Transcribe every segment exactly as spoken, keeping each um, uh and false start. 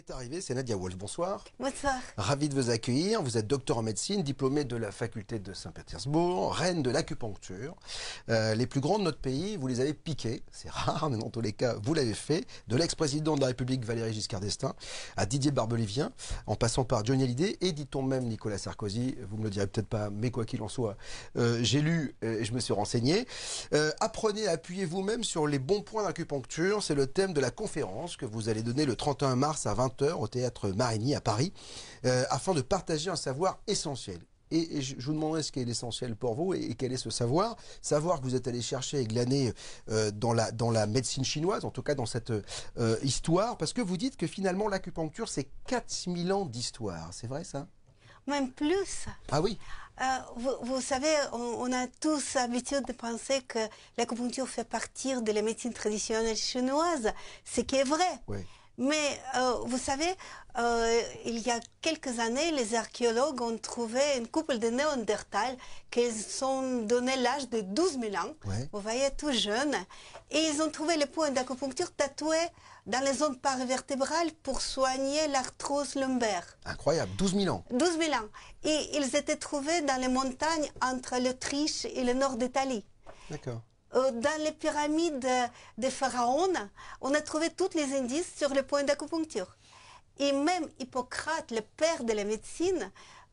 est arrivée, c'est Nadia Wolf. Bonsoir. Bonsoir. Ravi de vous accueillir. Vous êtes docteur en médecine, diplômé de la faculté de Saint-Pétersbourg, reine de l'acupuncture. Euh, les plus grands de notre pays, vous les avez piqués. C'est rare, mais dans tous les cas, vous l'avez fait. De l'ex-président de la République Valéry Giscard d'Estaing à Didier Barbelivien, en passant par Johnny Hallyday et, dit-on même, Nicolas Sarkozy. Vous me le direz peut-être pas, mais quoi qu'il en soit, euh, j'ai lu et je me suis renseigné. Euh, apprenez à appuyer vous-même sur les bons points d'acupuncture. C'est le thème de la conférence que vous allez donner le trente et un mars à vingt heures au théâtre Marigny à Paris, euh, afin de partager un savoir essentiel. Et, et je, je vous demanderai ce qui est l'essentiel pour vous et, et quel est ce savoir. Savoir que vous êtes allé chercher et glaner euh, dans, la, dans la médecine chinoise, en tout cas dans cette euh, histoire, parce que vous dites que finalement l'acupuncture c'est quatre mille ans d'histoire. C'est vrai ça? Même plus. Ah oui. Euh, vous, vous savez, on, on a tous l'habitude de penser que l'acupuncture fait partie de la médecine traditionnelle chinoise, ce qui est vrai. Oui. Mais euh, vous savez, euh, il y a quelques années, les archéologues ont trouvé une couple de Néandertal qui ont donné l'âge de douze mille ans. Ouais. Vous voyez, tout jeune. Et ils ont trouvé les points d'acupuncture tatoués dans les zones paravertébrales pour soigner l'arthrose lombaire. Incroyable, douze mille ans. douze mille ans. Et ils étaient trouvés dans les montagnes entre l'Autriche et le nord d'Italie. D'accord. Dans les pyramides des pharaons, on a trouvé tous les indices sur le point d'acupuncture. Et même Hippocrate, le père de la médecine,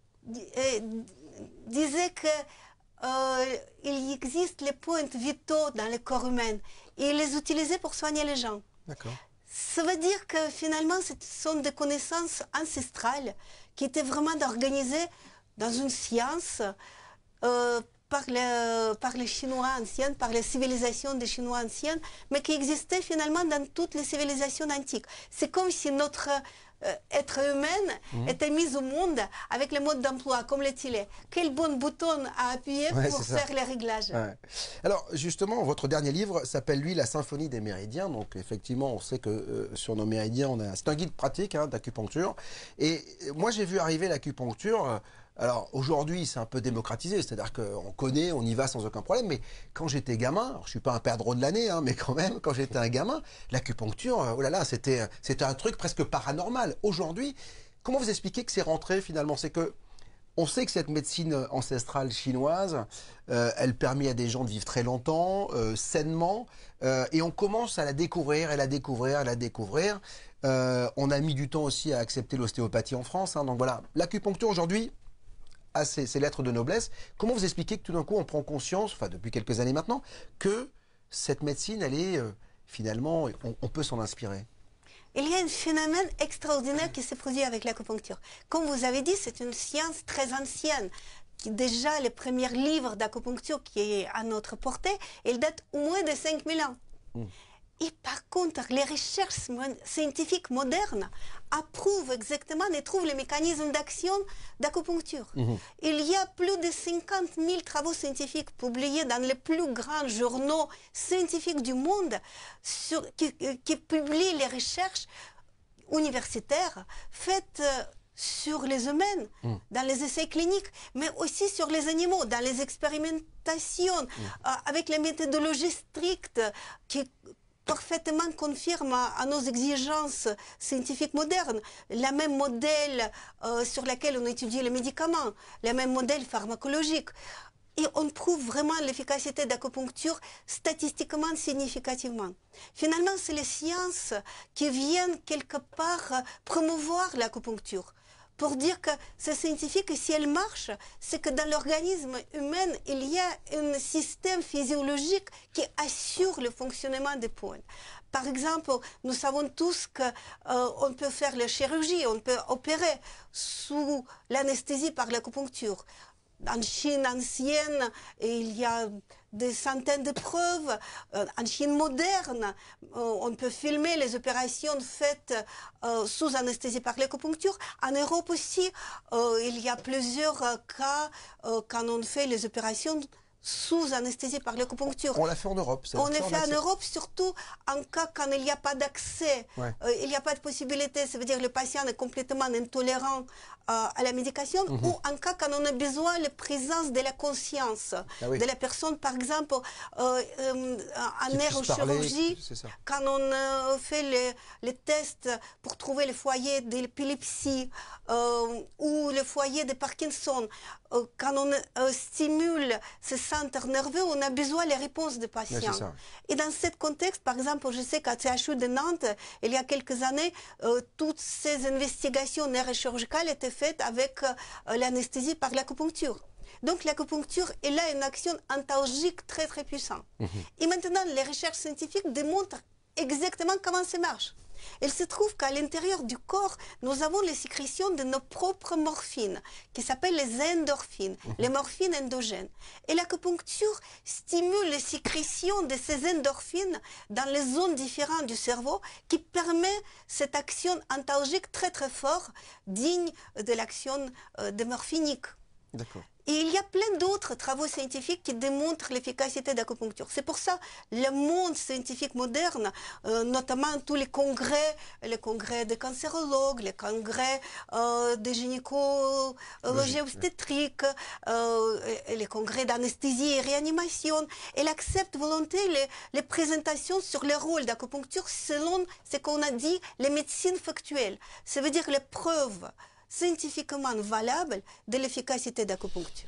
disait que euh, il existe les points vitaux dans le corps humain et il les utilisait pour soigner les gens. D'accord. Ça veut dire que finalement, ce sont des connaissances ancestrales qui étaient vraiment organisées dans une science euh, par les, par les Chinois anciens, par les civilisations des Chinois anciennes, mais qui existaient finalement dans toutes les civilisations antiques. C'est comme si notre euh, être humain mmh. était mis au monde avec le mode d'emploi, comme le tilet. Quel bon bouton à appuyer ouais, pour faire les réglages. Ouais. Alors justement, votre dernier livre s'appelle lui La Symphonie des Méridiens. Donc effectivement, on sait que euh, sur nos méridiens, on a... c'est un guide pratique hein, d'acupuncture. Et moi, j'ai vu arriver l'acupuncture... Euh, Alors aujourd'hui, c'est un peu démocratisé, c'est-à-dire qu'on connaît, on y va sans aucun problème. Mais quand j'étais gamin, alors, je suis pas un perdreau de l'année, hein, mais quand même, quand j'étais un gamin, l'acupuncture, oh là là, c'était c'était un truc presque paranormal. Aujourd'hui, comment vous expliquez que c'est rentré finalement? C'est que on sait que cette médecine ancestrale chinoise, euh, elle permet à des gens de vivre très longtemps, euh, sainement, euh, et on commence à la découvrir, et la découvrir, et la découvrir. Euh, on a mis du temps aussi à accepter l'ostéopathie en France, hein, donc voilà, l'acupuncture aujourd'hui à ces, ces lettres de noblesse. Comment vous expliquez que tout d'un coup on prend conscience, enfin depuis quelques années maintenant, que cette médecine, elle est euh, finalement, on, on peut s'en inspirer? Il y a un phénomène extraordinaire qui se produit avec l'acupuncture. Comme vous avez dit, c'est une science très ancienne. Déjà, les premiers livres d'acupuncture qui est à notre portée, ils datent au moins de cinq mille ans. Mm. Et par contre, les recherches scientifiques modernes approuvent exactement et trouvent les mécanismes d'action d'acupuncture. Mmh. Il y a plus de cinquante mille travaux scientifiques publiés dans les plus grands journaux scientifiques du monde sur, qui, qui publient les recherches universitaires faites sur les humains, mmh. dans les essais cliniques, mais aussi sur les animaux, dans les expérimentations, mmh. euh, avec les méthodologies strictes qui parfaitement confirme à, à nos exigences scientifiques modernes. Le même modèle euh, sur lequel on étudie les médicaments, le même modèle pharmacologique. Et on prouve vraiment l'efficacité d'acupuncture statistiquement significativement. Finalement, c'est les sciences qui viennent quelque part promouvoir l'acupuncture. Pour dire que c'est scientifique et si elle marche, c'est que dans l'organisme humain, il y a un système physiologique qui assure le fonctionnement des points. Par exemple, nous savons tous qu'on euh, peut faire la chirurgie, on peut opérer sous l'anesthésie par l'acupuncture. En Chine ancienne, il y a des centaines de preuves. En Chine moderne, on peut filmer les opérations faites sous anesthésie par l'acupuncture. En Europe aussi, il y a plusieurs cas quand on fait les opérations sous anesthésie par l'acupuncture. On l'a fait en Europe. On l'a fait en Europe, surtout en cas quand il n'y a pas d'accès, ouais. euh, il n'y a pas de possibilité, ça veut dire que le patient est complètement intolérant euh, à la médication, mm-hmm. ou en cas quand on a besoin de la présence de la conscience ah oui. de la personne, par exemple, euh, euh, en neurochirurgie, quand on euh, fait les, les tests pour trouver le foyer de l'épilepsie euh, ou le foyer de Parkinson, euh, quand on euh, stimule ce centre nerveux, on a besoin des réponses des patients. Ouais, et dans ce contexte, par exemple, je sais qu'à C H U de Nantes, il y a quelques années, euh, toutes ces investigations neurochirurgicales étaient faites avec euh, l'anesthésie par l'acupuncture. Donc l'acupuncture, elle a une action antalgique très très puissante. Mmh. Et maintenant, les recherches scientifiques démontrent exactement comment ça marche. Il se trouve qu'à l'intérieur du corps, nous avons les sécrétions de nos propres morphines, qui s'appellent les endorphines, mmh. les morphines endogènes. Et l'acupuncture stimule les sécrétions de ces endorphines dans les zones différentes du cerveau, qui permet cette action antalgique très très forte, digne de l'action euh, de morphinique. D'accord. Et il y a plein d'autres travaux scientifiques qui démontrent l'efficacité de l'acupuncture. C'est pour ça que le monde scientifique moderne, euh, notamment tous les congrès, les congrès des cancérologues, les congrès euh, des gynécologies obstétriques, euh, les congrès d'anesthésie et réanimation, elle accepte volontiers les, les présentations sur le rôle d'acupuncture selon ce qu'on a dit, les médecines factuelles. Ça veut dire les preuves scientifiquement valable de l'efficacité d'acupuncture.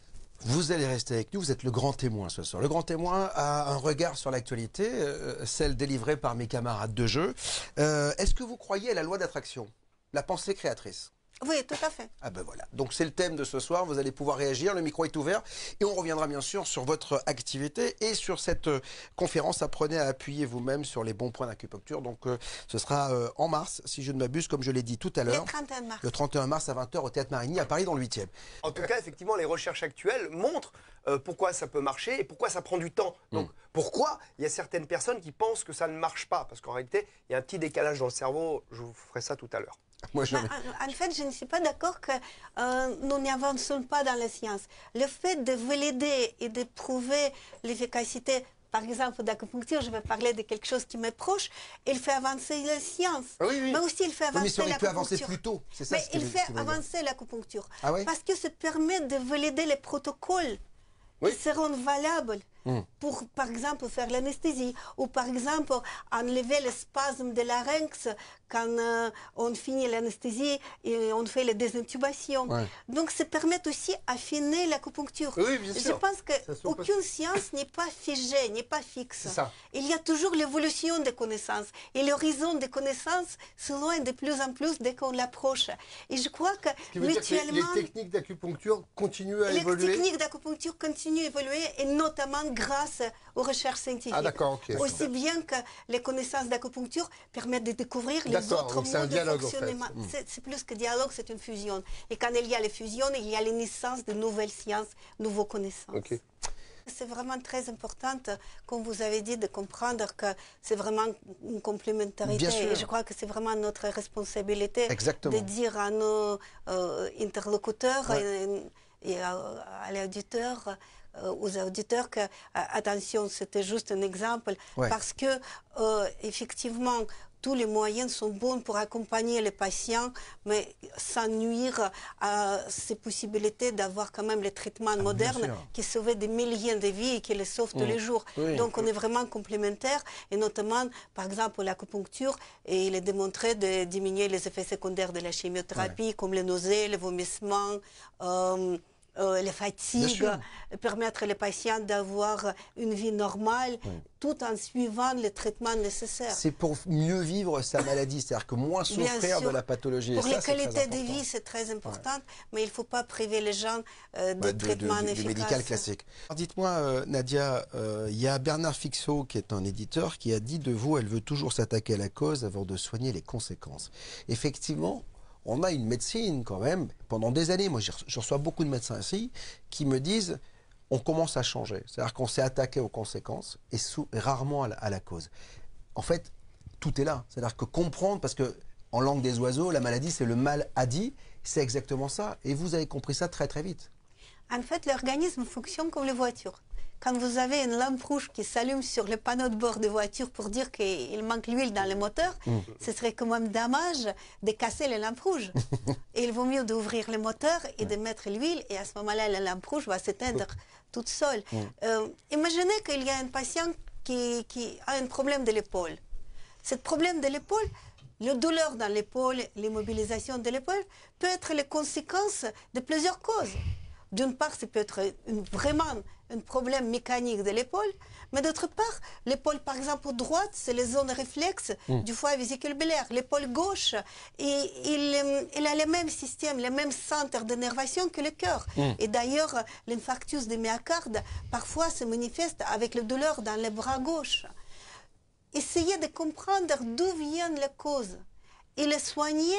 Vous allez rester avec nous, vous êtes le grand témoin ce soir. Le grand témoin a un regard sur l'actualité, euh, celle délivrée par mes camarades de jeu. Euh, Est-ce que vous croyez à la loi d'attraction, la pensée créatrice? Oui, tout à fait. Ah ben voilà, donc c'est le thème de ce soir, vous allez pouvoir réagir, le micro est ouvert et on reviendra bien sûr sur votre activité et sur cette euh, conférence. Apprenez à appuyer vous-même sur les bons points d'acupuncture. Donc euh, ce sera euh, en mars, si je ne m'abuse, comme je l'ai dit tout à l'heure. Le trente et un mars. Le trente et un mars à vingt heures au Théâtre Marigny à Paris dans le huitième. En tout cas, effectivement, les recherches actuelles montrent euh, pourquoi ça peut marcher et pourquoi ça prend du temps. Donc mmh. pourquoi il y a certaines personnes qui pensent que ça ne marche pas? Parce qu'en réalité, il y a un petit décalage dans le cerveau, je vous ferai ça tout à l'heure. Moi, je... bah, en, en fait, je ne suis pas d'accord que euh, nous n'avançons pas dans la science. Le fait de valider et de prouver l'efficacité, par exemple, d'acupuncture, je vais parler de quelque chose qui m'est proche, il fait avancer la science. Ah oui, oui. Mais aussi, il fait avancer l'acupuncture. Mais il peut avancer plus tôt, c'est ça. Mais il fait avancer l'acupuncture. Ah oui? Parce que ça permet de valider les protocoles oui. qui seront valables. Mmh. Pour, par exemple, faire l'anesthésie ou, par exemple, enlever le spasme de larynx quand euh, on finit l'anesthésie et on fait la désintubation. Ouais. Donc, ça permet aussi d'affiner l'acupuncture. Oui, bien sûr. Je pense qu'aucune science n'est pas figée, n'est pas fixe. Il y a toujours l'évolution des connaissances. Et l'horizon des connaissances s'éloigne de plus en plus dès qu'on l'approche. Et je crois que, Ce qui veut mutuellement... dire que les, les techniques d'acupuncture continuent à les évoluer. Les techniques d'acupuncture continuent à évoluer, et notamment grâce aux recherches scientifiques. Ah, d'accord, ok. Aussi bien que les connaissances d'acupuncture permettent de découvrir les autres modes de fonctionnement. En fait. C'est plus que dialogue, c'est une fusion. Et quand il y a les fusions, il y a les naissances de nouvelles sciences, de nouvelles connaissances. Okay. C'est vraiment très important, comme vous avez dit, de comprendre que c'est vraiment une complémentarité. Et je crois que c'est vraiment notre responsabilité Exactement. de dire à nos euh, interlocuteurs ouais. et, et à, à l'auditeur, aux auditeurs que, attention, c'était juste un exemple, ouais. parce que, euh, effectivement, tous les moyens sont bons pour accompagner les patients, mais sans nuire à ces possibilités d'avoir quand même les traitements ah, modernes qui sauvent des milliers de vies et qui les sauvent mmh. tous les jours. Oui. Donc on est vraiment complémentaires, et notamment, par exemple, l'acupuncture, et il est démontré de diminuer les effets secondaires de la chimiothérapie, ouais. comme les nausées, les vomissements, euh, Euh, les fatigues, permettre les patients d'avoir une vie normale, oui. tout en suivant les traitements nécessaires. C'est pour mieux vivre sa maladie, c'est-à-dire que moins souffrir de la pathologie. Pour et ça, les qualités de vie, c'est très important, ouais. mais il ne faut pas priver les gens euh, de, ouais, de traitements de, de, efficaces. Du médical classique. Dites-moi, euh, Nadia, il euh, y a Bernard Fixot, qui est un éditeur, qui a dit de vous, elle veut toujours s'attaquer à la cause avant de soigner les conséquences. Effectivement, on a une médecine quand même, pendant des années, moi je reçois beaucoup de médecins ici, qui me disent, on commence à changer. C'est-à-dire qu'on s'est attaqué aux conséquences et, sous, et rarement à la, à la cause. En fait, tout est là. C'est-à-dire que comprendre, parce que en langue des oiseaux, la maladie c'est le mal a dit, c'est exactement ça. Et vous avez compris ça très très vite. En fait, l'organisme fonctionne comme les voitures. Quand vous avez une lampe rouge qui s'allume sur le panneau de bord de voiture pour dire qu'il manque l'huile dans le moteur, mmh. ce serait quand même dommage de casser les lampes rouges. Et il vaut mieux d'ouvrir le moteur et de mettre l'huile, et à ce moment-là, la lampe rouge va s'éteindre toute seule. Mmh. Euh, imaginez qu'il y a un patient qui, qui a un problème de l'épaule. Ce problème de l'épaule, le douleur dans l'épaule, l'immobilisation de l'épaule, peut être les conséquences de plusieurs causes. D'une part, ça peut être une, vraiment un problème mécanique de l'épaule, mais d'autre part, l'épaule, par exemple, droite, c'est les zones réflexes mmh. du foie vésiculaire. L'épaule gauche, et, il, il a le même système, le même centre d'énervation que le cœur. Mmh. Et d'ailleurs, l'infarctus du myocarde, parfois, se manifeste avec la douleur dans le bras gauche. Essayez de comprendre d'où viennent les causes et les soigner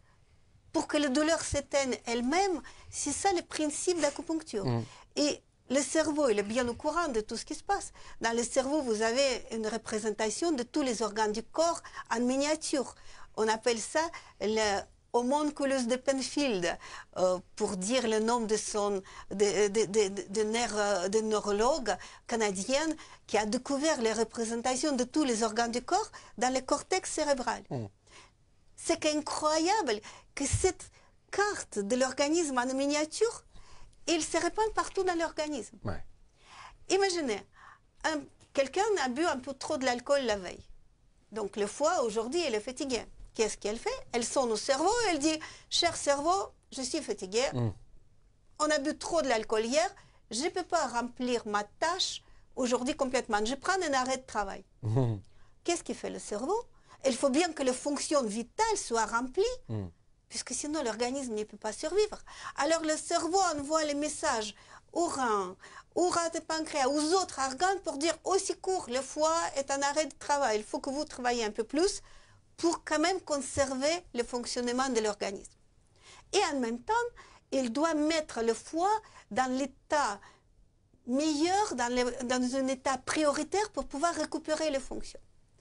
pour que la douleur s'éteigne elle-même. C'est ça le principe d'acupuncture. Mmh. Et le cerveau, il est bien au courant de tout ce qui se passe. Dans le cerveau, vous avez une représentation de tous les organes du corps en miniature. On appelle ça le homunculus de Penfield, euh, pour dire le nom de son de, de, de, de, de, neuro, de neurologue canadien qui a découvert les représentations de tous les organes du corps dans le cortex cérébral. Mmh. C'est incroyable que cette carte de l'organisme en miniature, il se répand partout dans l'organisme. Ouais. Imaginez, quelqu'un a bu un peu trop de l'alcool la veille. Donc le foie, aujourd'hui, il est fatigué. Qu'est-ce qu'elle fait? Elle sonne au cerveau, elle dit « Cher cerveau, je suis fatiguée. Mm. On a bu trop de l'alcool hier. Je ne peux pas remplir ma tâche aujourd'hui complètement. Je prends un arrêt de travail. Mm. » Qu'est-ce qui fait le cerveau? Il faut bien que les fonctions vitales soient remplies. Mm. Puisque sinon l'organisme ne peut pas survivre. Alors le cerveau envoie les messages aux reins, aux rats de pancréas, aux autres organes pour dire au secours, le foie est en arrêt de travail. Il faut que vous travaillez un peu plus pour quand même conserver le fonctionnement de l'organisme. Et en même temps, il doit mettre le foie dans l'état meilleur, dans, le, dans un état prioritaire pour pouvoir récupérer les fonctions.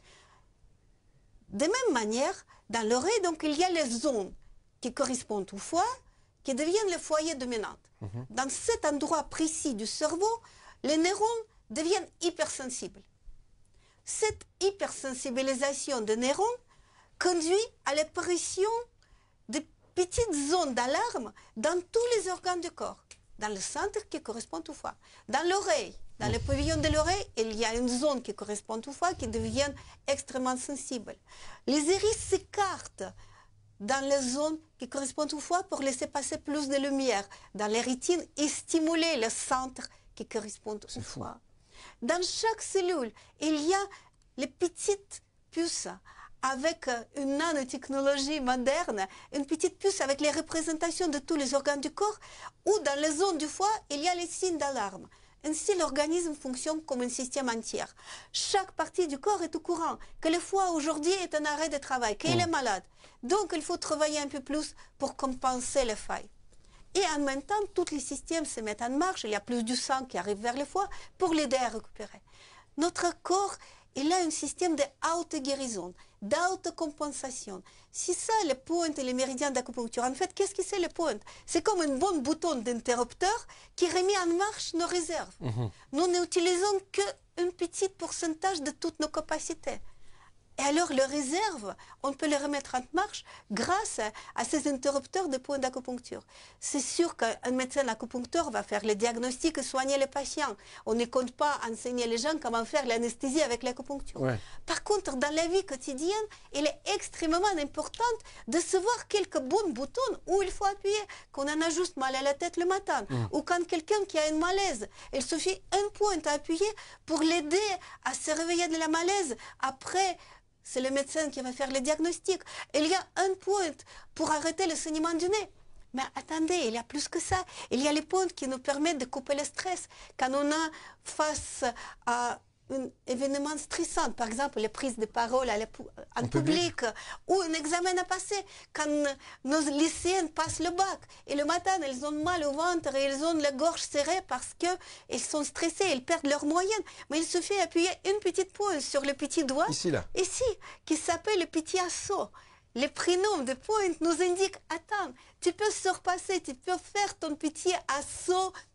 De même manière, dans l'oreille, donc il y a les zones qui correspondent au foie, qui deviennent le foyer dominant. Mm-hmm. Dans cet endroit précis du cerveau, les neurones deviennent hypersensibles. Cette hypersensibilisation des neurones conduit à l'apparition de petites zones d'alarme dans tous les organes du corps. Dans le centre qui correspond au foie. Dans l'oreille, dans le pavillon de l'oreille, il y a une zone qui correspond au foie qui devient extrêmement sensible. Les iris s'écartent dans les zones qui correspondent au foie pour laisser passer plus de lumière dans les rétines et stimuler le centre qui correspond au foie. Dans chaque cellule, il y a les petites puces avec une nanotechnologie moderne, une petite puce avec les représentations de tous les organes du corps, où dans les zones du foie, il y a les signes d'alarme. Ainsi, l'organisme fonctionne comme un système entier. Chaque partie du corps est au courant que le foie aujourd'hui est en arrêt de travail, qu'il mmh. est malade. Donc, il faut travailler un peu plus pour compenser les failles. Et en même temps, tous les systèmes se mettent en marche. Il y a plus du sang qui arrive vers le foie pour l'aider à récupérer. Notre corps, il a un système d'auto-guérison, d'autocompensation. C'est ça le point et le méridien d'acupuncture. En fait, qu'est-ce que c'est le point? C'est comme un bon bouton d'interrupteur qui remet en marche nos réserves. Mmh. Nous n'utilisons qu'un petit pourcentage de toutes nos capacités. Et alors, les réserves, on peut les remettre en marche grâce à ces interrupteurs de points d'acupuncture. C'est sûr qu'un médecin acupuncteur va faire le diagnostic et soigner les patients. On ne compte pas enseigner les gens comment faire l'anesthésie avec l'acupuncture. Ouais. Par contre, dans la vie quotidienne, il est extrêmement important de savoir quelques bons boutons où il faut appuyer. Quand on a juste mal à la tête le matin, mmh. ou quand quelqu'un qui a un malaise, il suffit un point à appuyer pour l'aider à se réveiller de la malaise. Après, c'est le médecin qui va faire le diagnostic. Il y a un point pour arrêter le saignement du nez. Mais attendez, il y a plus que ça. Il y a les points qui nous permettent de couper le stress. Quand on a face à un événement stressant, par exemple les prises de parole à la, en, en public, public, ou un examen à passer, quand nos lycéennes passent le bac, et le matin, elles ont mal au ventre et elles ont la gorge serrée parce qu'elles sont stressées, elles perdent leurs moyenne. Mais il suffit d'appuyer une petite pointe sur le petit doigt, ici, là. ici, qui s'appelle le petit assaut. Les prénoms de pointe nous indiquent, attends, tu peux surpasser, tu peux faire ton petit assaut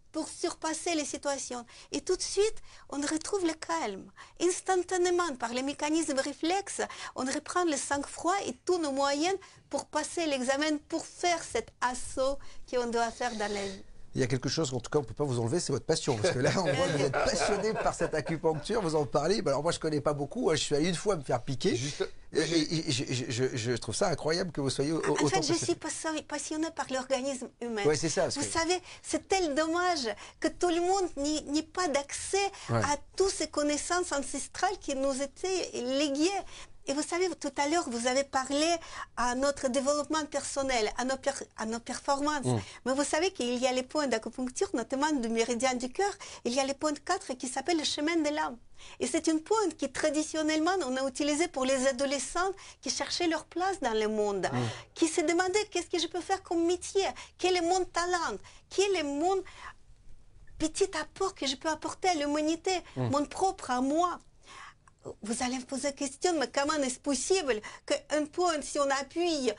pour surpasser les situations. Et tout de suite, on retrouve le calme. Instantanément, par les mécanismes réflexes, on reprend le sang-froid et tous nos moyens pour passer l'examen, pour faire cet assaut qu'on doit faire dans la vie. Il y a quelque chose qu'en tout cas on ne peut pas vous enlever, c'est votre passion. Parce que là, on voit que vous êtes passionné par cette acupuncture, vous en parlez. Alors moi, je ne connais pas beaucoup. Je suis allé une fois me faire piquer. Juste... Et, et, et, je, je, je trouve ça incroyable que vous soyez au, en autant fait, je suis passionnée par l'organisme humain. Ouais, c'est ça. Vous que... savez, c'est tel dommage que tout le monde n'ait pas d'accès ouais. à toutes ces connaissances ancestrales qui nous étaient léguées. Et vous savez, tout à l'heure, vous avez parlé à notre développement personnel, à nos, per à nos performances. Mmh. Mais vous savez qu'il y a les points d'acupuncture, notamment du méridien du cœur. Il y a les points quatre qui s'appellent le chemin de l'âme. Et c'est une pointe qui, traditionnellement, on a utilisée pour les adolescents qui cherchaient leur place dans le monde, mmh. qui se demandaient qu'est-ce que je peux faire comme métier, quel est mon talent, quel est mon petit apport que je peux apporter à l'humanité, mmh. mon propre à moi. Vous allez me poser la question, mais comment est-ce possible qu'un point, si on appuie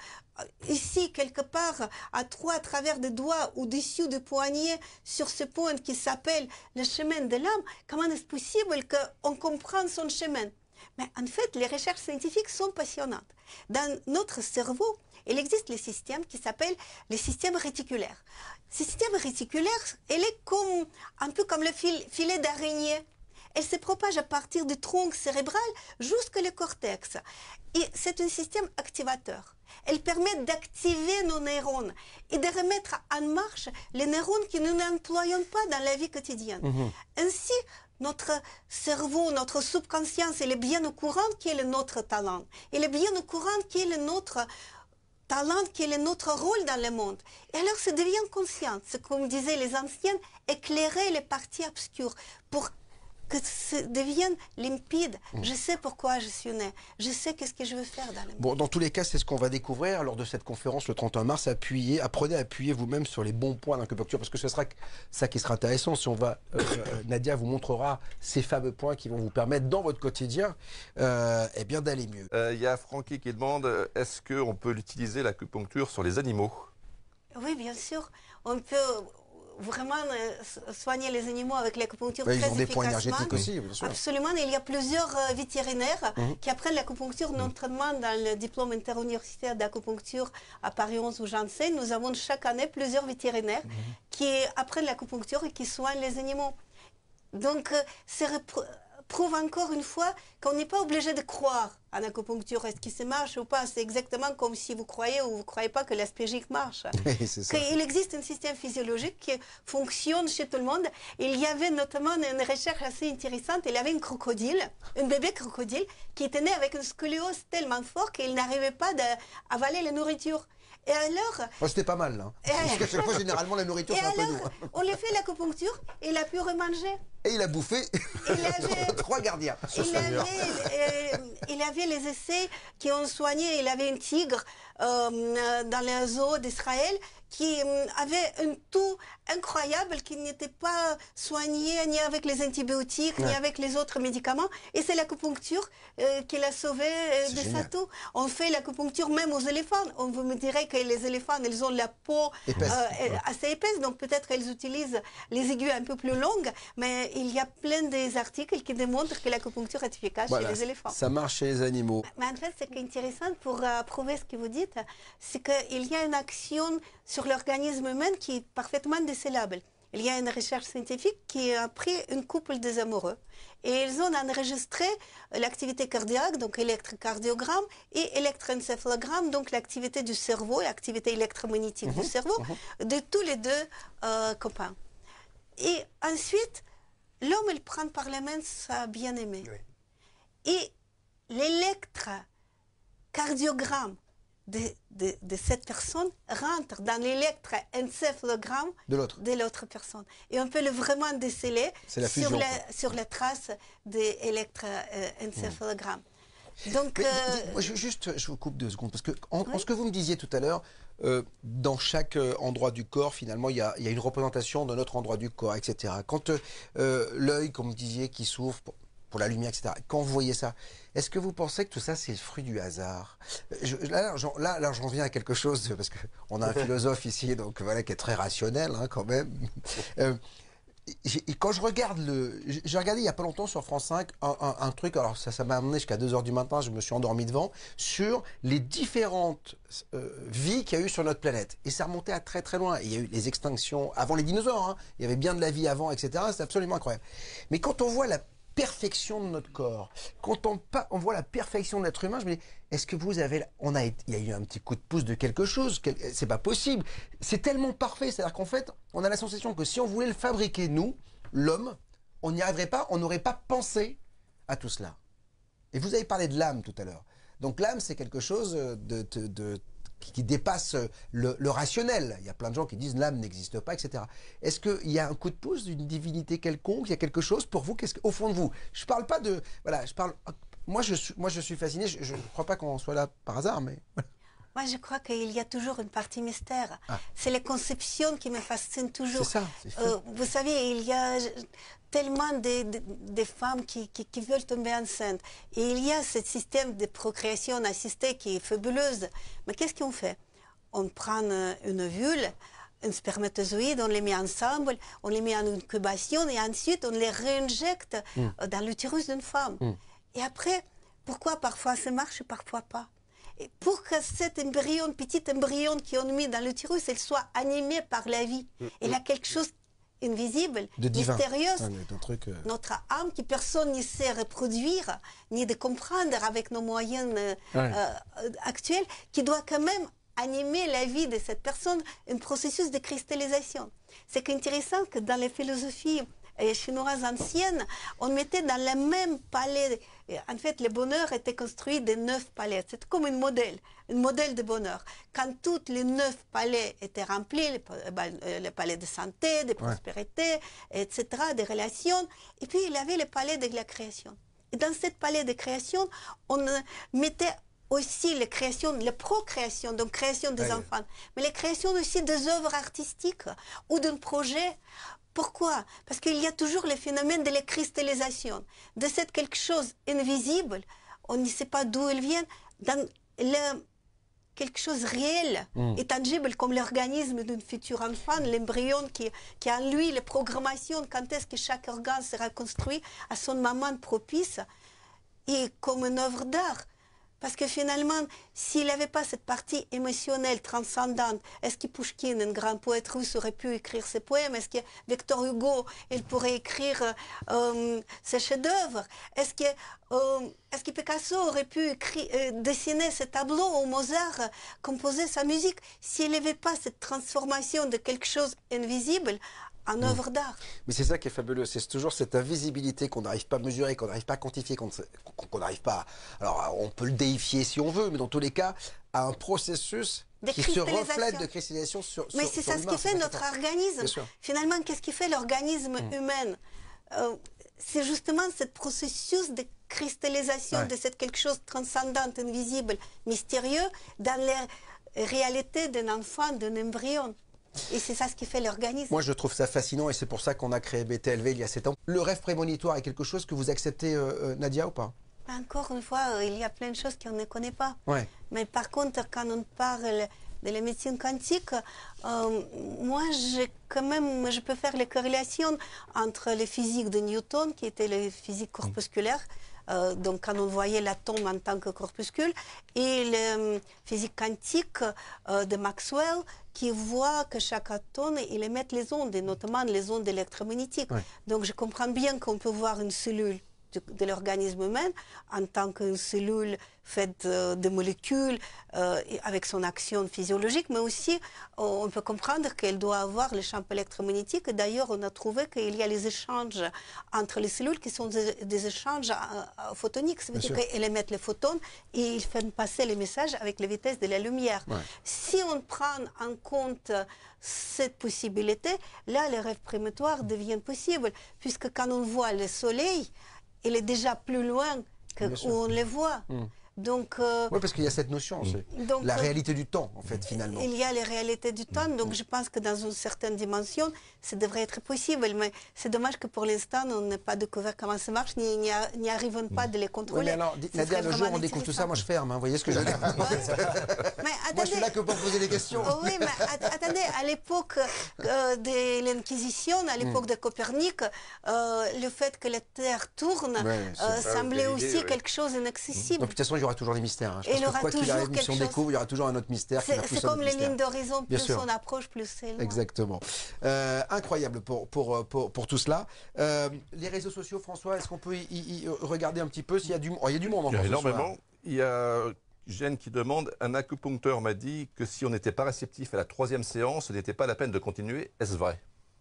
ici, quelque part, à trois, à travers des doigts, au-dessus du poignet, sur ce point qui s'appelle le chemin de l'âme, comment est-ce possible qu'on comprenne son chemin? Mais en fait, les recherches scientifiques sont passionnantes. Dans notre cerveau, il existe le système qui s'appelle le système réticulaire. Ce système réticulaire, il est comme, un peu comme le fil, filet d'araignée. Elle se propage à partir du tronc cérébral jusqu'au cortex. Et c'est un système activateur. Elle permet d'activer nos neurones et de remettre en marche les neurones que nous n'employons pas dans la vie quotidienne. Mmh. Ainsi, notre cerveau, notre subconscience, il est bien au courant quel est notre talent. Il est bien au courant quel est notre talent, quel est notre rôle dans le monde. Et alors, ça devient conscient. C'est comme disaient les anciens, éclairer les parties obscures pour que ça devienne limpide. Mmh. Je sais pourquoi je suis née. Je sais qu'est-ce que je veux faire dans le monde. Bon, dans tous les cas, c'est ce qu'on va découvrir lors de cette conférence le trente et un mars. Appuyez, apprenez à appuyer vous-même sur les bons points d'acupuncture, parce que ce sera ça qui sera intéressant. Si on va, euh, Nadia vous montrera ces fameux points qui vont vous permettre dans votre quotidien, euh, eh bien d'aller mieux. Il euh, y a Francky qui demande, est-ce qu'on peut utiliser l'acupuncture sur les animaux? Oui, bien sûr. On peut vraiment euh, soigner les animaux avec l'acupuncture ouais, très efficacement. Ils ont des points énergétiques aussi, bien sûr. Absolument. Il y a plusieurs euh, vétérinaires mmh. qui apprennent l'acupuncture, mmh. notamment dans le diplôme interuniversitaire d'acupuncture à Paris onze où j'enseigne. Nous avons chaque année plusieurs vétérinaires mmh. qui apprennent l'acupuncture et qui soignent les animaux. Donc, euh, c'est prouve encore une fois qu'on n'est pas obligé de croire en acupuncture. Est-ce que ça marche ou pas? C'est exactement comme si vous croyez ou vous ne croyez pas que l'aspégique marche. Il existe un système physiologique qui fonctionne chez tout le monde. Il y avait notamment une recherche assez intéressante. Il y avait un crocodile, un bébé crocodile, qui était né avec une scoliose tellement forte qu'il n'arrivait pas à avaler la nourriture. Et alors... Oh, c'était pas mal, là. Parce qu'à chaque fois, généralement, la nourriture, c'est un peu nous. On lui fait l'acupuncture et il a pu remanger. Et il a bouffé il avait, trois gardiens. Il avait, euh, il avait les essais qui ont soigné. Il avait un tigre euh, dans les zoos d'Israël qui euh, avait un tout incroyable qui n'était pas soigné ni avec les antibiotiques, ouais. ni avec les autres médicaments. Et c'est l'acupuncture euh, qui l'a sauvé euh, de ça tout. On fait l'acupuncture même aux éléphants. On vous me dirait que les éléphants, ils ont la peau épaisse. Euh, ouais. assez épaisse, donc peut-être qu'ils utilisent les aiguilles un peu plus longues, mais il y a plein d'articles qui démontrent que l'acupuncture est efficace voilà, chez les éléphants. Ça marche chez les animaux. Mais en fait, ce qui est intéressant pour euh, prouver ce que vous dites, c'est qu'il y a une action sur l'organisme humain qui est parfaitement décelable. Il y a une recherche scientifique qui a pris une couple des amoureux et ils ont enregistré l'activité cardiaque, donc électrocardiogramme, et électroencéphalogramme, donc l'activité du cerveau, l'activité électromagnétique mmh, du cerveau, mmh. de tous les deux euh, copains. Et ensuite, l'homme, il prend par la main sa bien-aimée. Oui. Et l'électrocardiogramme de, de, de cette personne rentre dans l'électroencéphalogramme de l'autre personne. Et on peut le vraiment déceler la sur, la, sur la trace de l'électroencéphalogramme. Mmh. Donc, Mais, euh... moi, je, juste, je vous coupe deux secondes, parce que en, oui. en ce que vous me disiez tout à l'heure, euh, dans chaque euh, endroit du corps, finalement, il y a, y a une représentation de notre endroit du corps, et cetera. Quand euh, l'œil, comme vous disiez, qui s'ouvre pour, pour la lumière, et cetera, quand vous voyez ça, est-ce que vous pensez que tout ça, c'est le fruit du hasard? je, Là, là, là j'en viens à quelque chose, parce qu'on a un philosophe ici, donc voilà, qui est très rationnel, hein, quand même. Euh, et quand je regarde le... J'ai regardé il n'y a pas longtemps sur France cinq un, un, un truc, alors ça ça m'a amené jusqu'à deux heures du matin, je me suis endormi devant, sur les différentes euh, vies qu'il y a eu sur notre planète. Et ça remontait à très très loin. Il y a eu les extinctions avant les dinosaures, hein. Il y avait bien de la vie avant, et cetera. C'est absolument incroyable. Mais quand on voit la perfection de notre corps, quand on, on voit la perfection de l'être humain, je me dis, est-ce que vous avez... On a, il y a eu un petit coup de pouce de quelque chose, c'est pas possible. C'est tellement parfait, c'est-à-dire qu'en fait, on a la sensation que si on voulait le fabriquer, nous, l'homme, on n'y arriverait pas, on n'aurait pas pensé à tout cela. Et vous avez parlé de l'âme tout à l'heure. Donc l'âme, c'est quelque chose de, de, de, qui dépasse le, le rationnel. Il y a plein de gens qui disent l'âme n'existe pas, et cetera. Est-ce qu'il y a un coup de pouce d'une divinité quelconque? Il y a quelque chose pour vous? Qu'est-ce qu'au fond de vous? Je parle pas de... Voilà, je parle... Moi, je suis, moi, je suis fasciné. Je ne crois pas qu'on soit là par hasard, mais... Moi, je crois qu'il y a toujours une partie mystère. Ah. C'est les conceptions qui me fascinent toujours. C'est ça, c'est fou. Euh, vous savez, il y a tellement de, de, de femmes qui, qui, qui veulent tomber enceintes. Et il y a ce système de procréation assistée qui est fabuleuse. Mais qu'est-ce qu'on fait? On prend une ovule, un spermatozoïde, on les met ensemble, on les met en incubation et ensuite on les réinjecte mm. dans l'utérus d'une femme. Mm. Et après, pourquoi parfois ça marche et parfois pas? Et pour que cet embryon, petit embryon qui est mis dans l'utérus, il soit animé par la vie. Mm. Il y a quelque chose invisible, de mystérieux, ouais, truc, euh... notre âme que personne ne sait reproduire, ni de comprendre avec nos moyens euh, ouais. euh, actuels, qui doit quand même animer la vie de cette personne, un processus de cristallisation. C'est intéressant que dans les philosophies chinoises anciennes, on mettait dans le même palais, en fait, le bonheur était construit de neuf palais. C'est comme un modèle, un modèle de bonheur. Quand tous les neuf palais étaient remplis, le, le palais de santé, de prospérité, ouais. et cetera, des relations, et puis il y avait le palais de la création. Et dans ce palais de création, on mettait aussi les créations, la procréation, donc création des ouais. enfants, mais les créations aussi des œuvres artistiques ou d'un projet. Pourquoi? Parce qu'il y a toujours le phénomène de la cristallisation. De cette quelque chose invisible, on ne sait pas d'où elle vient, dans le, quelque chose réel mm. et tangible comme l'organisme d'un futur enfant, l'embryon qui, qui a en lui la programmation, quand est-ce que chaque organe sera construit à son moment propice, et comme une œuvre d'art. Parce que finalement, s'il n'avait pas cette partie émotionnelle, transcendante, est-ce que Pouchkine, un grand poète russe, aurait pu écrire ses poèmes? Est-ce que Victor Hugo, il pourrait écrire euh, ses chefs-d'œuvre? Est-ce que, euh, est-ce que Picasso aurait pu écrire, euh, dessiner ses tableaux ou Mozart euh, composer sa musique? S'il n'avait pas cette transformation de quelque chose invisible en œuvre mmh. d'art. Mais c'est ça qui est fabuleux, c'est toujours cette invisibilité qu'on n'arrive pas à mesurer, qu'on n'arrive pas à quantifier, qu'on n'arrive pas à... Alors, on peut le déifier si on veut, mais dans tous les cas, à un processus qui se reflète de cristallisation sur Mais c'est ça ce qui fait notre organisme. Finalement, qu'est-ce qui fait l'organisme mmh. humain? euh, C'est justement ce processus de cristallisation ouais. de cette quelque chose de transcendant, invisible, mystérieux, dans la réalité d'un enfant, d'un embryon. Et c'est ça ce qui fait l'organisme. Moi, je trouve ça fascinant et c'est pour ça qu'on a créé B T L V il y a sept ans. Le rêve prémonitoire est quelque chose que vous acceptez, euh, Nadia, ou pas? Encore une fois, euh, il y a plein de choses qu'on ne connaît pas. Ouais. Mais par contre, quand on parle de la médecine quantique, euh, moi, quand même, je peux faire les corrélations entre les physiques de Newton, qui était la physique corpusculaire, Euh, donc quand on voyait l'atome en tant que corpuscule, et la euh, physique quantique euh, de Maxwell, qui voit que chaque atome, il émet les ondes, et notamment les ondes électromagnétiques. Ouais. Donc je comprends bien qu'on peut voir une cellule de, de l'organisme humain en tant qu'une cellule faite euh, de molécules euh, avec son action physiologique, mais aussi euh, on peut comprendre qu'elle doit avoir le champ électromagnétique. D'ailleurs, on a trouvé qu'il y a les échanges entre les cellules qui sont des, des échanges euh, photoniques. Ça veut dire qu'elles émettent les photons et ils font passer les messages avec la vitesse de la lumière. Ouais. Si on prend en compte cette possibilité, là, les rêves prémonitoires deviennent possibles, puisque quand on voit le soleil, il est déjà plus loin que où on les voit. Mm. Donc, euh, Oui, parce qu'il y a cette notion, c'est donc, la euh, réalité du temps, en fait, finalement. il y a les réalités du temps, donc je pense que dans une certaine dimension, ça devrait être possible. Mais c'est dommage que pour l'instant, on n'ait pas découvert comment ça marche, ni n'y arrivons pas de les Oui, contrôler. mais alors, Ce Nadia, serait le jour vraiment où on découvre tout ça, intéressant. moi je ferme, hein, vous voyez ce que je veux dire. Mais Moi je attendez, suis là que pour poser des questions. oh oui, mais at- attendez, à l'époque euh, de l'Inquisition, à l'époque de Copernic, euh, le fait que la Terre tourne Ouais, c'est- euh, Ah, semblait Galilée, aussi ouais. quelque chose d'inaccessible. Donc, de toute façon, il y aura toujours des mystères. hein. Je Et pense il y que aura quoi qu'il toujours arrive, si quelque on chose. découvre, il y aura toujours un autre mystère qui C'est va pousser c'est un autre comme les mystère. lignes d'horizon, Bien plus sûr. on approche, plus c'est loin. Exactement. Euh, incroyable pour, pour, pour, pour tout cela. Euh, les réseaux sociaux, François, est-ce qu'on peut y, y- y regarder un petit peu s'il y a du, oh, il y a du monde Il y encore a ce soir. énormément. Il y a Jeanne qui demande, un acupuncteur m'a dit que si on n'était pas réceptif à la troisième séance, ce n'était pas la peine de continuer. Est-ce vrai?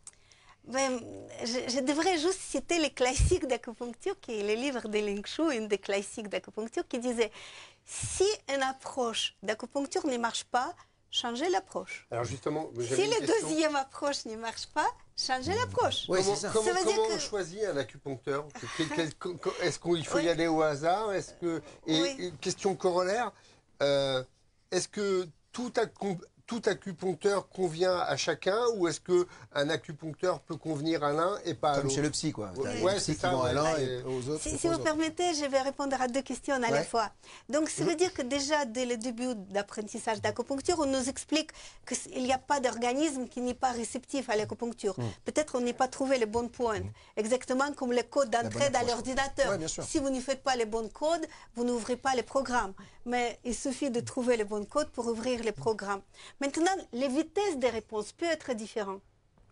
Ben, je, je devrais juste citer les classiques d'acupuncture, qui est le livre de Ling Shu, une des classiques d'acupuncture, qui disait si une approche d'acupuncture ne marche pas, changez l'approche. Alors justement, j'avais Si une la question. deuxième approche ne marche pas, changez l'approche. Oui, Comment, c'est ça. comment- Ça veut dire comment on que- choisit un acupuncteur? Quel- quel- co- co- Est-ce qu'il faut y Oui. aller au hasard? Est-ce que et, Oui. et question corollaire, euh, est-ce que tout, acu- tout acupuncteur convient à chacun ou est-ce que un acupuncteur peut convenir à l'un et pas à Comme l'autre? chez le psy, quoi. T'as Ouais, les c'est psys qui ça, vont à ouais. l'un Ouais. et aux autres. Si, et si aux vous autres. permettez, je vais répondre à deux questions à Ouais. la fois. Donc, ça veut dire que déjà, dès le début d'apprentissage d'acupuncture, on nous explique qu'il n'y a pas d'organisme qui n'est pas réceptif à l'acupuncture. Peut-être on n'est pas trouvé les bonnes pointes. Exactement comme les codes d'entrée bonne dans approche. l'ordinateur. Ouais, bien sûr. Si vous ne faites pas les bons codes, vous n'ouvrez pas les programmes. Mais il suffit de trouver les bons codes pour ouvrir les programmes. Maintenant, les vitesses des réponses peuvent être différentes.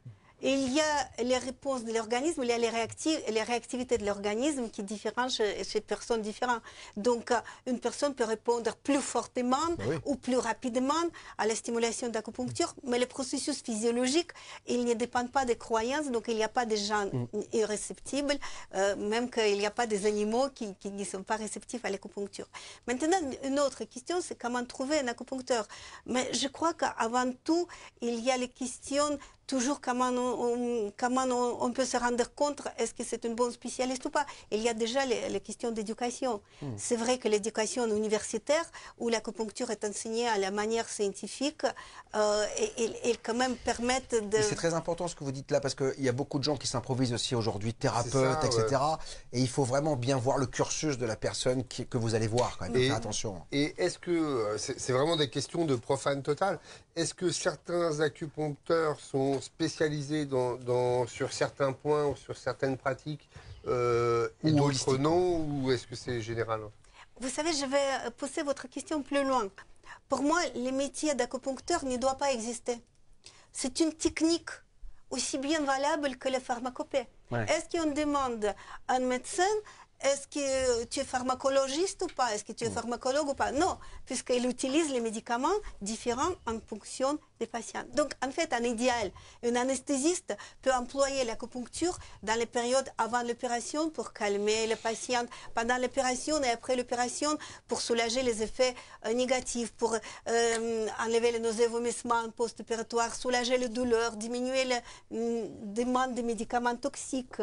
Et il y a les réponses de l'organisme, il y a les, réacti- les réactivités de l'organisme qui diffèrent chez, chez personnes différentes. Donc, euh, une personne peut répondre plus fortement Ben oui. ou plus rapidement à la stimulation d'acupuncture, mais le processus physiologique, il ne dépend pas des croyances, donc il n'y a pas de gens irréceptibles, euh, même qu'il n'y a pas des animaux qui, qui ne sont pas réceptifs à l'acupuncture. Maintenant, une autre question, c'est comment trouver un acupuncteur. Mais je crois qu'avant tout, il y a les questions toujours comment on, on- comment on, on peut se rendre compte est-ce que c'est une bonne spécialiste ou pas. Il y a déjà les, les questions d'éducation. C'est vrai que l'éducation universitaire, où l'acupuncture est enseignée à la manière scientifique, euh, et, et- et quand même permettent de... Et c'est très important ce que vous dites là, parce qu'il y a beaucoup de gens qui s'improvisent aussi aujourd'hui, thérapeutes, C'est ça, ouais. et cetera. Et il faut vraiment bien voir le cursus de la personne qui- que vous allez voir, quand même. Et- Faire attention. Et est-ce que, euh, c'est c'est vraiment des questions de profane total, est-ce que certains acupuncteurs sont spécialisés dans, dans- sur certains points ou sur certaines pratiques euh, et Ou d'autres holistiques. non, ou est-ce que c'est général? Vous savez, je vais pousser votre question plus loin. Pour moi, le métier d'acupuncteur ne doit pas exister. C'est une technique aussi bien valable que la pharmacopée. Ouais. Est-ce qu'on demande à un médecin, est-ce que tu es pharmacologiste ou pas? Est-ce que tu es pharmacologue ou pas? Non, puisqu'il utilise les médicaments différents en fonction des patients. Donc, en fait, en idéal, un anesthésiste peut employer l'acupuncture dans les périodes avant l'opération pour calmer le patient, pendant l'opération et après l'opération pour soulager les effets euh, négatifs, pour euh, enlever les nausées, vomissements post-opératoires, soulager les douleurs, diminuer la euh, demande de médicaments toxiques.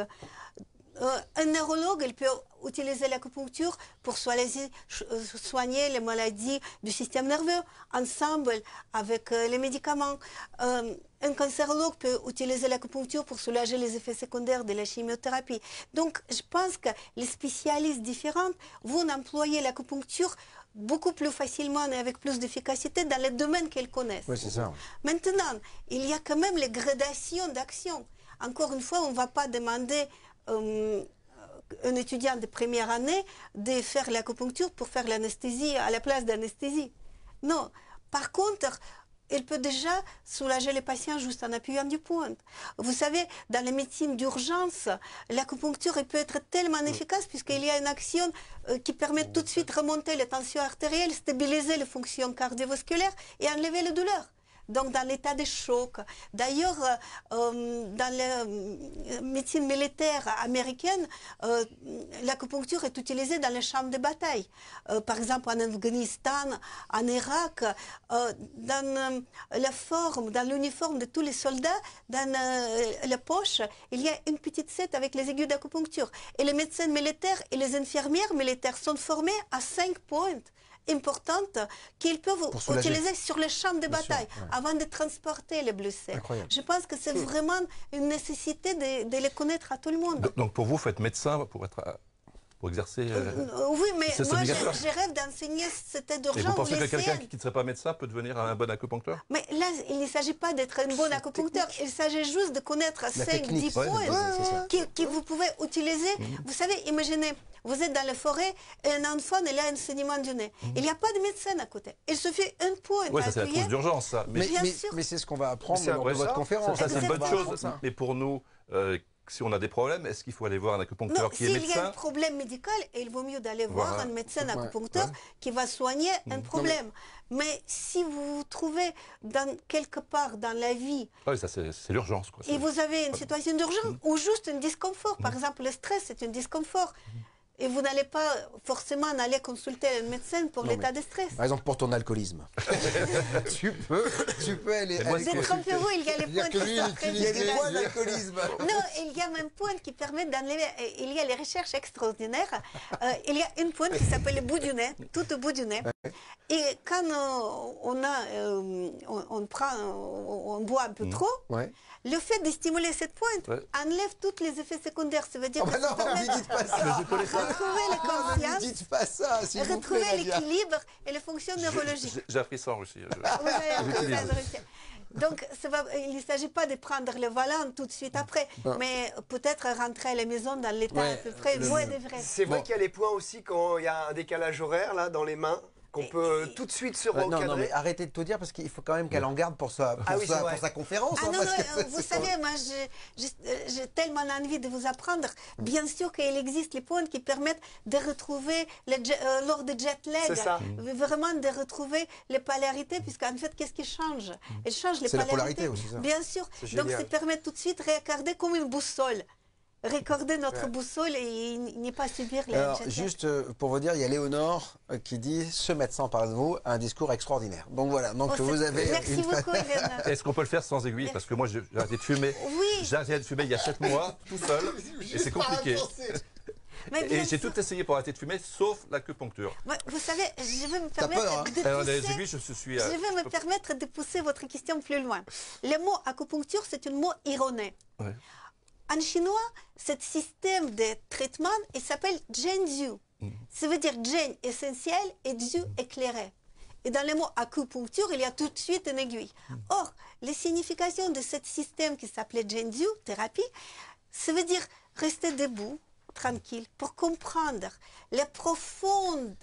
Euh, un neurologue, il peut utiliser l'acupuncture pour soigner, soigner les maladies du système nerveux, ensemble avec euh, les médicaments. Euh, un cancérologue peut utiliser l'acupuncture pour soulager les effets secondaires de la chimiothérapie. Donc, je pense que les spécialistes différents vont employer l'acupuncture beaucoup plus facilement et avec plus d'efficacité dans les domaines qu'ils connaissent. Oui, c'est ça. Maintenant, il y a quand même les gradations d'action. Encore une fois, on ne va pas demander euh, un étudiant de première année de faire l'acupuncture pour faire l'anesthésie à la place d'anesthésie. Non. Par contre, il peut déjà soulager les patients juste en appuyant du point. Vous savez, dans la médecine d'urgence, l'acupuncture peut être tellement efficace puisqu'il y a une action euh, qui permet tout de suite de remonter les tensions artérielles, stabiliser les fonctions cardiovasculaires et enlever les douleurs. donc dans l'état de choc. D'ailleurs, euh, dans la médecine militaire américaine, euh, l'acupuncture est utilisée dans les champs de bataille. Euh, par exemple, en Afghanistan, en Irak, euh, dans euh, la forme, dans l'uniforme de tous les soldats, dans euh, la poche, il y a une petite sette avec les aiguilles d'acupuncture. Et les médecins militaires et les infirmières militaires sont formés à cinq pointes importantes qu'ils peuvent utiliser sur les champs de bataille sûr, ouais. avant de transporter les blessés. Incroyable. Je pense que c'est vraiment une nécessité de, de les connaître à tout le monde. Donc pour vous, il faut être médecin pour être... Pour exercer. Euh, oui, mais moi, je, je rêve d'enseigner cet état d'urgence. Et vous pensez que quelqu'un qui ne serait pas médecin peut devenir un bon acupuncteur? Mais là, il ne s'agit pas d'être un bon acupuncteur. Il s'agit juste de connaître cinq dix points ouais, que, que vous pouvez utiliser. Mmh. Vous savez, imaginez, vous êtes dans la forêt et un enfant, il a un saignement du nez. Mmh. Il n'y a pas de médecin à côté. Il suffit un point. Oui, ça c'est la trousse d'urgence, ça. Mais, mais, mais, mais c'est ce qu'on va apprendre lors de votre conférence. Ça, ça c'est une bonne chose. Mais pour nous... Euh, si on a des problèmes, est-ce qu'il faut aller voir un acupuncteur non, qui est médecin? S'il y a un problème médical, il vaut mieux d'aller voilà. voir un médecin acupuncteur ouais. qui va soigner mmh. un problème. Non, mais... mais si vous vous trouvez dans, quelque part dans la vie... Oui, ça c'est l'urgence. Et vous avez une situation d'urgence mmh. ou juste un disconfort. Par mmh. exemple, le stress, c'est un disconfort. Mmh. Et vous n'allez pas forcément aller consulter un médecin pour l'état de stress. Par exemple, pour ton alcoolisme. tu peux, tu peux aller... Détrompez-vous, il y a les points qui sont Il y a des points d'alcoolisme. Non, il y a même point qui permet d'enlever... Il y a les recherches extraordinaires. Euh, il y a une pointe qui s'appelle le bout du nez, tout au bout du nez. Et quand euh, on, a, euh, on, on prend, on, on boit un peu mmh. trop, ouais. le fait de stimuler cette pointe ouais. enlève tous les effets secondaires. Ça veut dire oh que bah non, ça ne dites pas ça. Retrouver les consciences, ne dites pas ça, retrouver l'équilibre et les fonctions neurologiques. J'ai appris ça en Russie. Je... Vous avez appris ça en Russie. Donc, ça va, il ne s'agit pas de prendre le volant tout de suite après, non. mais peut-être rentrer à la maison dans l'état ouais, à peu près le... vrai de vrai. C'est vrai bon. qu'il y a les points aussi quand il y a un décalage horaire là dans les mains. Qu'on peut et, tout de suite se recadrer. Non, non, mais arrêtez de tout dire parce qu'il faut quand même qu'elle en garde pour sa, pour ah oui, sa, pour sa conférence. Ah hein, non, parce non, que vous savez, moi, j'ai tellement envie de vous apprendre. Bien sûr qu'il existe les points qui permettent de retrouver, les, euh, lors de jet lag, ça. vraiment de retrouver les polarités, puisqu'en fait, qu'est-ce qui change? Elle change les polarités. La polarité aussi, ça. Bien sûr. Donc, ça permet tout de suite de regarder comme une boussole. Recorder notre ouais. boussole et n'y pas subir les... Alors, juste pour vous dire, il y a Léonore qui dit « Ce médecin parle de vous, un discours extraordinaire ». Donc voilà, donc oh, vous avez... Merci une... beaucoup, Hélène. Est-ce qu'on peut le faire sans aiguille? Parce que moi, j'ai arrêté de fumer. Oui. J'ai arrêté de fumer il y a sept mois, tout seul, et c'est compliqué. Et j'ai tout essayé pour arrêter de fumer, sauf l'acupuncture. Vous savez, je vais me permettre peur, hein. de pousser... Alors, les aiguilles, je suis... Je vais me permettre de pousser votre question plus loin. Le mot acupuncture, c'est un mot ironé. Ouais. En chinois, ce système de traitement, il s'appelle Zhenjiu. Mm. Ça veut dire Zhen essentiel et Zhu éclairé. Et dans le mot acupuncture, il y a tout de suite une aiguille. Mm. Or, les significations de ce système qui s'appelait Zhenjiu, thérapie, ça veut dire rester debout, tranquille, pour comprendre les profondes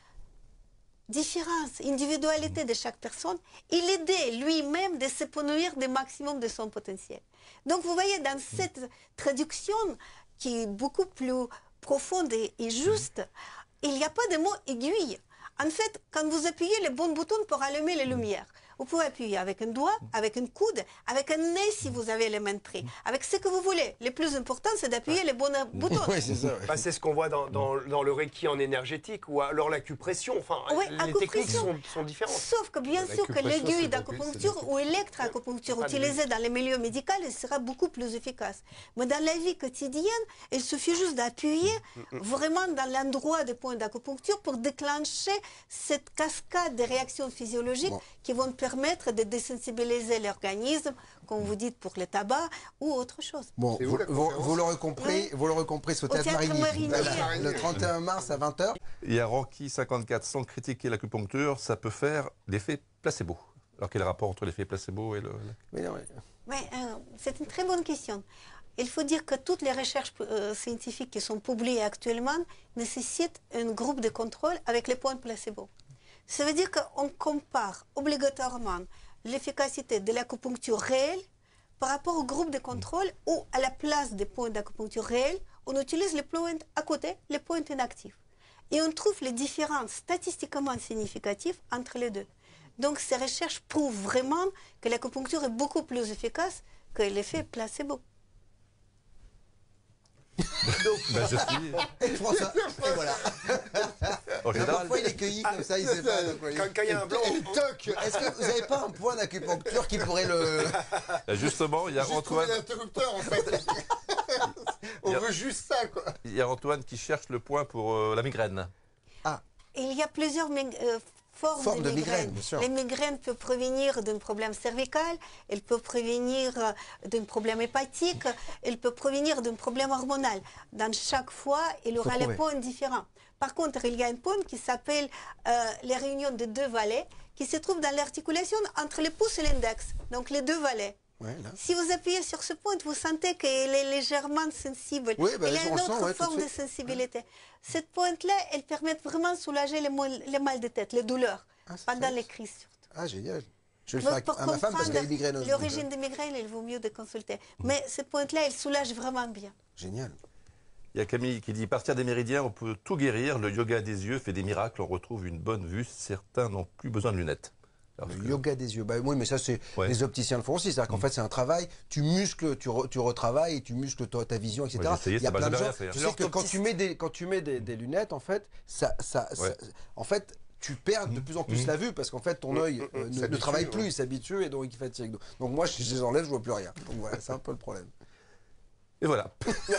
différences, individualité de chaque personne et l'aider lui-même de s'épanouir du maximum de son potentiel. Donc vous voyez, dans cette traduction qui est beaucoup plus profonde et, et juste, il n'y a pas de mot aiguille. En fait, quand vous appuyez le bon bouton pour allumer les lumières, vous pouvez appuyer avec un doigt, avec un coude, avec un nez si vous avez les mains prises, avec ce que vous voulez. Le plus important, c'est d'appuyer les bons boutons. Oui, c'est ça. Bah, c'est ce qu'on voit dans, dans, dans le Reiki en énergétique ou alors l'acupression. Enfin, oui, les techniques sont, sont différentes. Sauf que bien sûr que l'aiguille d'acupuncture ou électroacupuncture utilisée dans les milieux médicaux sera beaucoup plus efficace. Mais dans la vie quotidienne, il suffit juste d'appuyer vraiment dans l'endroit des points d'acupuncture pour déclencher cette cascade de réactions physiologiques bon. qui vont permettre de désensibiliser l'organisme, comme vous dites pour le tabac ou autre chose. Bon, vous, vous, vous l'aurez compris, oui. vous l'aurez compris, au Théâtre Marigny, voilà, le trente et un mars à vingt heures. Il y a Rocky cinquante-quatre, sans critiquer l'acupuncture, ça peut faire l'effet placebo. Alors quel rapport entre l'effet placebo et le... Oui, oui. Oui, euh, c'est une très bonne question. Il faut dire que toutes les recherches euh, scientifiques qui sont publiées actuellement nécessitent un groupe de contrôle avec les points placebo. Ça veut dire qu'on compare obligatoirement l'efficacité de l'acupuncture réelle par rapport au groupe de contrôle où, à la place des points d'acupuncture réels, on utilise les points à côté, les points inactifs. Et on trouve les différences statistiquement significatives entre les deux. Donc ces recherches prouvent vraiment que l'acupuncture est beaucoup plus efficace que l'effet placebo. Ben, je suis... Et François, et voilà. En général, Parfois, il est cueilli comme ça, il sait pas. de quoi il- Quand quand il y a un blanc, Et on- toc. Est-ce que vous n'avez pas un point d'acupuncture qui pourrait le... justement, il y a J'ai trouvé Antoine, l'interrupteur en fait. On Il y a- veut juste ça quoi. il y a Antoine qui cherche le point pour euh, la migraine. Il y a plusieurs mig- euh, formes Forme de de migraine. migraine, bien sûr. Les migraines peuvent provenir d'un problème cervical, elles peuvent provenir euh, d'un problème hépatique, elles peuvent provenir d'un problème hormonal. Dans chaque fois, il aura les trouver. points différents. Par contre, il y a une pointe qui s'appelle euh, les réunions de deux vallées, qui se trouve dans l'articulation entre le pouce et l'index, donc les deux vallées. Ouais, là. Si vous appuyez sur ce point, vous sentez qu'elle est légèrement sensible. Oui, ben, il y a on une le sent, autre ouais, tout de forme de suite. sensibilité. Cette pointe-là, elle permet vraiment de soulager les, mal, les mal de tête, les douleurs, Ah, c'est pendant vrai. les crises surtout. Ah, génial. Je vais le Donc, faire pour à ma femme parce qu'elle est migraineuse. donc, l'origine euh, des migraines, il vaut mieux de consulter. Mais cette pointe-là, elle soulage vraiment bien. Génial. Il y a Camille qui dit, partir des méridiens, on peut tout guérir. Le yoga des yeux fait des miracles. On retrouve une bonne vue. Certains n'ont plus besoin de lunettes. Alors Le que- yoga des yeux. Bah, oui, mais ça, c'est Ouais. les opticiens le font aussi. C'est-à-dire qu'en fait, c'est un travail. Tu muscles, tu, re- tu retravailles, tu muscles ta, ta vision, et cetera. Ouais, j'ai essayé, Il y a ça m'a plein de jamais gens. rien fait, hein. Tu sais que quand L'orthoptiste. tu mets des, quand tu mets des, des lunettes, en fait, ça, ça, ça- Ouais. en fait, tu perds de plus en plus Mmh. la vue parce qu'en fait, ton œil euh, ne- ne, S'habitue, travaille ouais. plus, il s'habitue et donc il fatigue. Donc, donc moi, si je les enlève, je vois plus rien. Donc voilà, c'est un peu le problème. Et voilà.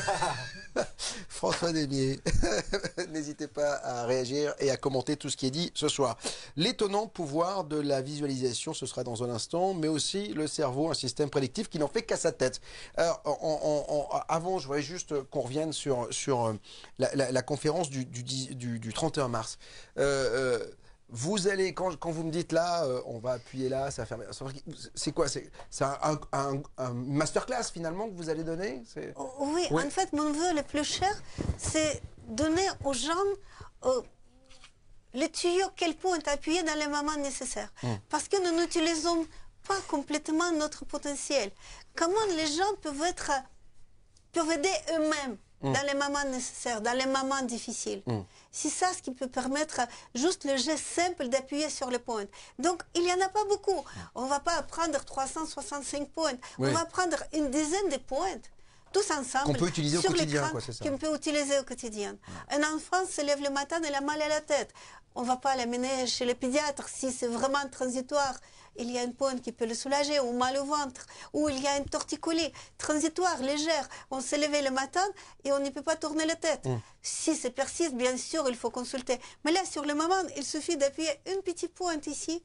François Demier, n'hésitez pas à réagir et à commenter tout ce qui est dit ce soir. L'étonnant pouvoir de la visualisation, ce sera dans un instant, mais aussi le cerveau, un système prédictif qui n'en fait qu'à sa tête. Alors, en- en- en- avant, je voudrais juste qu'on revienne sur, sur euh, la, la- la conférence du, du, dix- du- du trente et un mars. Euh, euh, Vous allez, quand, quand vous me dites là, euh, on va appuyer là, ça va faire... C'est quoi? C'est c'est un, un, un- un masterclass finalement que vous allez donner? C'est- Oui, Oui. en fait, mon vœu le plus cher, c'est donner aux gens euh, les tuyaux, quel point appuyer dans les moments nécessaires. Parce que nous n'utilisons pas complètement notre potentiel. Comment les gens peuvent être, peuvent aider eux-mêmes dans les moments nécessaires, dans les moments difficiles. C'est ça ce qui peut permettre juste le geste simple d'appuyer sur les pointes. Donc, il n'y en a pas beaucoup. On ne va pas prendre trois cent soixante-cinq pointes. Oui. On va prendre une dizaine de pointes. Tous ensemble. Qu'on peut utiliser au sur quotidien, l'écran, quoi, c'est ça. Qu'on peut utiliser au quotidien. Un enfant se lève le matin, il a mal à la tête. On ne va pas l'amener chez le pédiatre si c'est vraiment transitoire. Il y a une pointe qui peut le soulager, ou mal au ventre, ou il y a une torticolis transitoire, légère. On s'est levé le matin et on ne peut pas tourner la tête. Mm. Si c'est persiste, bien sûr, il faut consulter. Mais là, sur le moment, il suffit d'appuyer une petite pointe ici.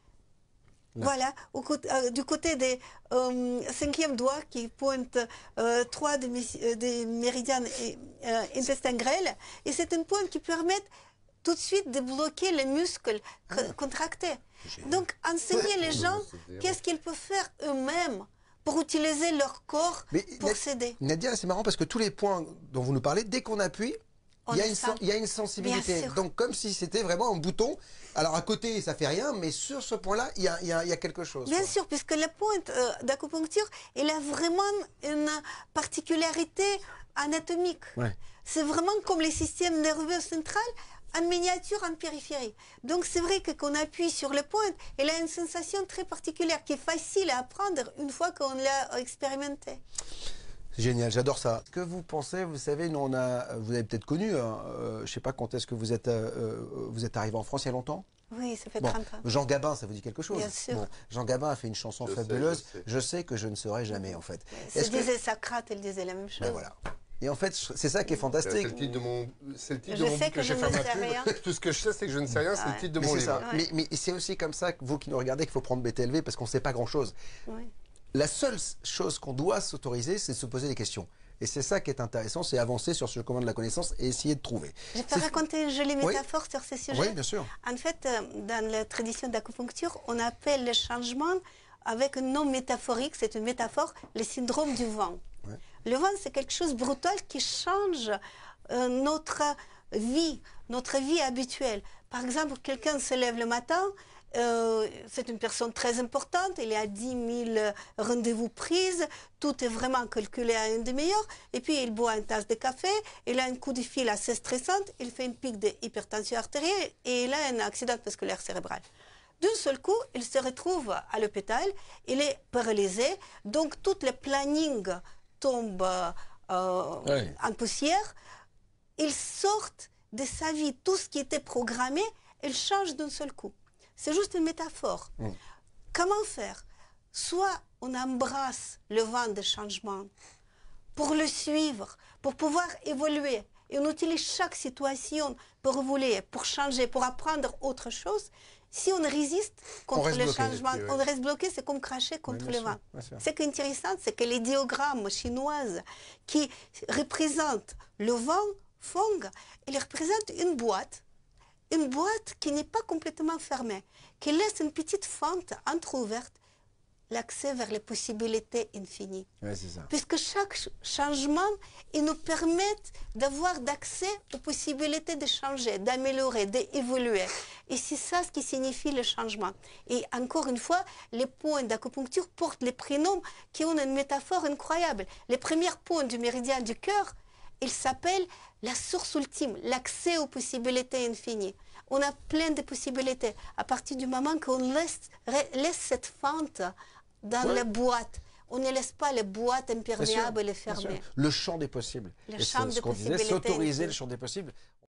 Là. Voilà, au côté- euh, du côté des euh, cinquième doigt qui pointe euh, trois des, mé- euh, des méridiens et, euh, intestin grêle. Et c'est une pointe qui permet tout de suite de bloquer les muscles co- Ah. contractés. Donc, enseigner les gens qu'est-ce qu'ils peuvent faire eux-mêmes pour utiliser leur corps Mais pour Nad- s'aider. Nadia, c'est marrant parce que tous les points dont vous nous parlez, dès qu'on appuie, On il y, a le une sent. sen- il y a une sensibilité. Bien sûr. Donc comme si c'était vraiment un bouton. Alors à côté, ça fait rien, mais sur ce point-là, il y a, il y a- il y a quelque chose. Bien quoi. sûr, puisque la pointe euh, d'acupuncture, elle a vraiment une particularité anatomique. Ouais. C'est vraiment comme les systèmes nerveux central, en miniature, en périphérie. Donc c'est vrai que quand on appuie sur les pointes, elle a une sensation très particulière qui est facile à apprendre une fois qu'on l'a expérimenté. C'est génial, j'adore ça. Que vous pensez, vous savez, nous on a, vous avez peut-être connu, hein, euh, je sais pas quand est-ce que vous êtes, euh, euh, vous êtes arrivé en France il y a longtemps. Oui, ça fait Bon, trente ans. Jean Gabin, ça vous dit quelque chose? Bien sûr. Bon, Jean Gabin a fait une chanson Je sais, fabuleuse. je sais. Je sais que je ne serai jamais en fait. Se Est-ce que- disait Socrate, elle disait la même chose. Ben voilà. Et en fait, c'est ça qui est C'est fantastique. le titre de mon, c'est le titre Je de mon sais bouquin que je j'ai fait ne ma sais pub. rien. Tout ce que je sais, c'est que je ne sais rien. C'est Ouais. le titre de Mais mon c'est livre. ça. Mais, mais c'est aussi comme ça, que vous qui nous regardez, qu'il faut prendre B T L V parce qu'on ne sait pas grand-chose. Oui. La seule chose qu'on doit s'autoriser, c'est de se poser des questions. Et c'est ça qui est intéressant, c'est avancer sur ce chemin de la connaissance et essayer de trouver. Je peux C'est- raconter une jolie Oui. métaphore sur ce sujet. Oui, bien sûr. En fait, euh, dans la tradition d'acupuncture, on appelle le changement avec un nom métaphorique, c'est une métaphore, le syndrome du vent. Ouais. Le vent, c'est quelque chose de brutal qui change euh, notre vie, notre vie habituelle. Par exemple, quelqu'un se lève le matin, euh, c'est une personne très importante, il y a dix mille rendez-vous prises, tout est vraiment calculé à une demi-heure, et puis il boit une tasse de café, il a un coup de fil assez stressant, il fait une pique d'hypertension artérielle et il a un accident vasculaire cérébral. D'un seul coup, il se retrouve à l'hôpital, il est paralysé, donc tout le planning tombe euh, Oui. en poussière. Il sort de sa vie, tout ce qui était programmé, il change d'un seul coup. C'est juste une métaphore. Mm. Comment faire? Soit on embrasse le vent de changement pour le suivre, pour pouvoir évoluer, et on utilise chaque situation pour évoluer, pour changer, pour apprendre autre chose. Si on résiste contre reste le bloqué, changement, et puis, ouais. on reste bloqué, c'est comme cracher contre bien le sûr, vent. bien sûr. Ce qui est intéressant, c'est que les diagrammes chinoises qui représentent le vent Fong, ils représentent une boîte, une boîte qui n'est pas complètement fermée, qui laisse une petite fente entrouverte, l'accès vers les possibilités infinies. Ouais, c'est ça. Puisque chaque ch- changement, il nous permet d'avoir d'accès aux possibilités de changer, d'améliorer, d'évoluer. Et c'est ça ce qui signifie le changement. Et encore une fois, les points d'acupuncture portent les prénoms qui ont une métaphore incroyable. Les premiers points du méridien du cœur, ils s'appellent la source ultime, l'accès aux possibilités infinies. On a plein de possibilités à partir du moment qu'on laisse, laisse cette fente dans Ouais. les boîtes. On ne laisse pas les boîtes Bien sûr, imperméables et bien sûr. fermées. Le champ des possibles. Le Et champ c'est ce des qu'on disait, possibilités s'autoriser infinies. le champ des possibles.